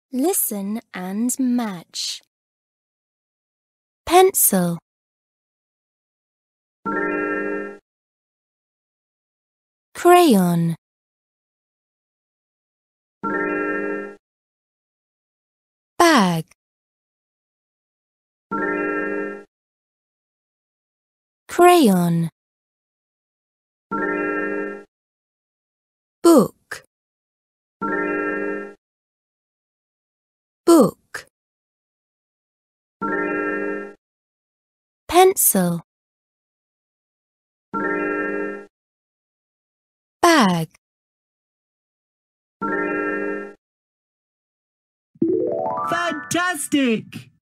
Listen and match. Pencil, crayon, bag, crayon, book, book, pencil, bag. Fantastic!